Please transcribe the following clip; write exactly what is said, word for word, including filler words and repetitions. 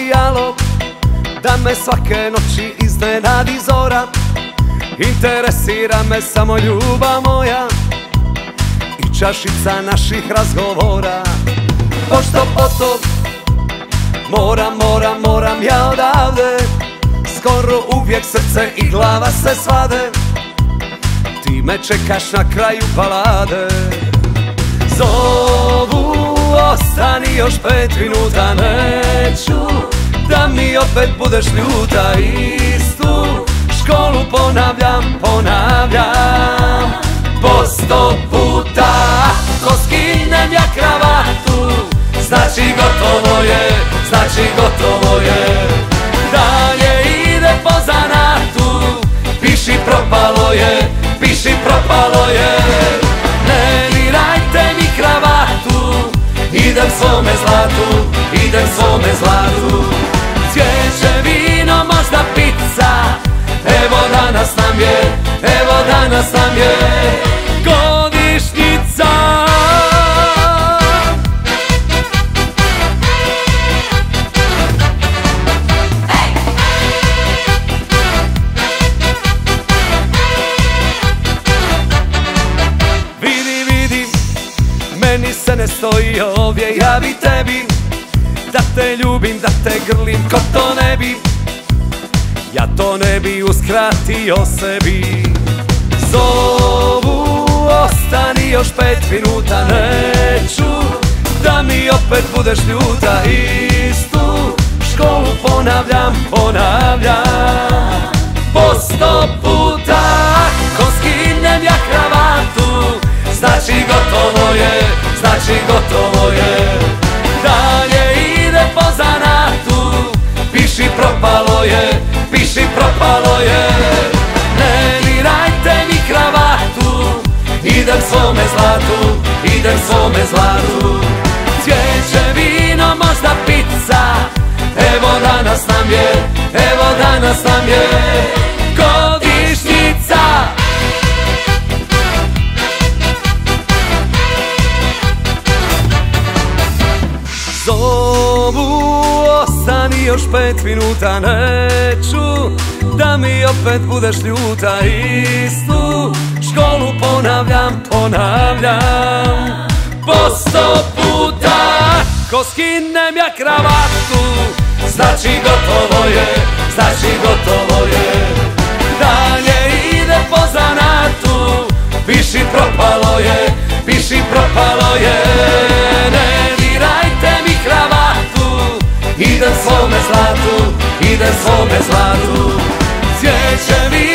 dijalog, da me svake noći iznenadi zora. Interesira me samo ljubav moja i čašica naših razgovora. Pošto potom moram, moram, moram ja odavde, skoro uvijek srce i glava se svade. Ti me čekaš na kraju balade. Zovu, ostani još pet minuta, neću da mi opet budeš ljuta. Istu školu ponavljam, ponavljam po sto puta. Ko skinem ja kravatu, znači gotovo je, znači gotovo je. Dalje ide po zanatu, piši propalo je, piši propalo je. Ne dirajte mi kravatu, idem svome zlatu, idem svome zlatu. Cvijeće, vino, možda pizza, evo danas nam je, evo danas nam je godišnjica. Vidi, vidi, meni se ne stoji ovdje, ja bi tebi da te ljubim, da te grlim, ko to ne bi, ja to ne bi uskratio sebi. Zovu, ostani još pet minuta, neću da mi opet budeš ljuta. Istu školu ponavljam, ponavljam po sto puta. Ko skinem ja kravatu, znači gotovo je, znači gotovo je. Dalje ide po zanatu, piši propalo je, piši propalo je. Ne dirajte mi kravatu, idem svome zlatu, idem svome zlatu. Cvijeće, vino, možda pizza, evo danas nam je, evo danas nam je godišnjica. Zovu, ostani još pet minuta, neću da mi opet budeš ljuta. Istu školu ponavljam, ponavljam po sto puta. Ko skinem ja kravatu, znači gotovo je, znači gotovo je. Dalje ide po zanatu, piši propalo je, piši propalo je. Ne dirajte mi kravatu, idem svome zlatu, idem svome zlatu. Cvijeće,